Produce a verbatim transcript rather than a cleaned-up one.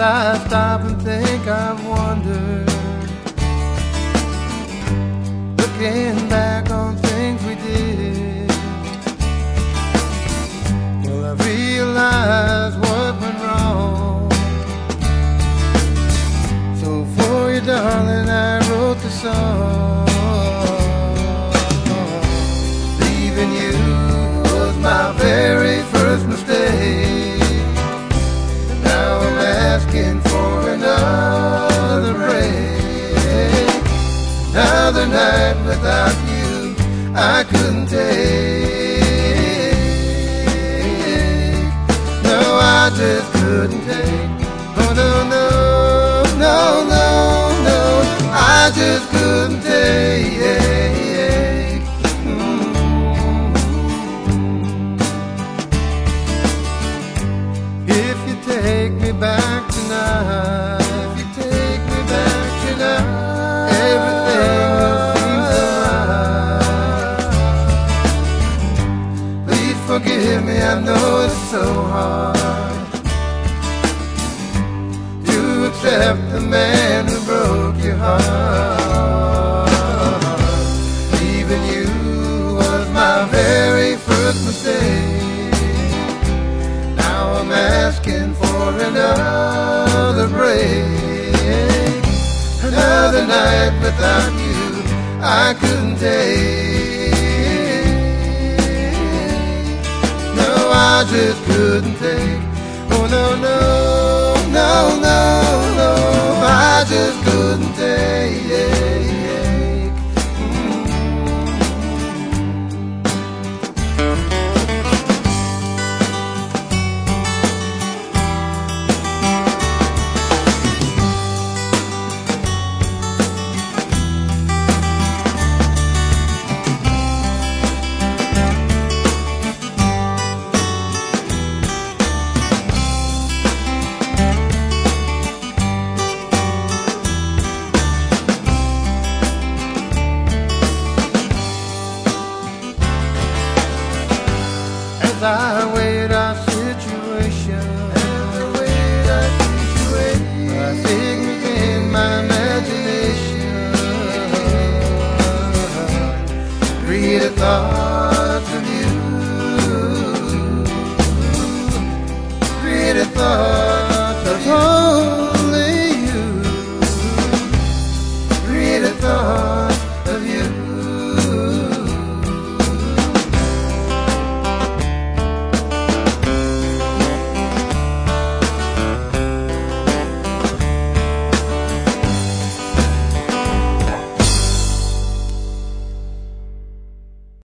I stop and think, I've wondered, looking back on things we did, well, I realized what went wrong. So for you, darling, I wrote the song. Leaving you was my very first mistake, and now I'm asking for another break. Another night without you I couldn't take. No, I just couldn't take. Oh no, no, no, no, no, I just couldn't take. If you take me back tonight, if you take me back tonight, everything will seem so right. Please forgive me, I know it's so hard to accept the man who broke your heart. Leaving you was my very first mistake. Now I'm asking for another break. Another night without you I couldn't take. No, I just couldn't take. Oh no, no, no, no, no, I just couldn't take. As I weighed our situation, as I weighed our situation, I think in my imagination, read a thought.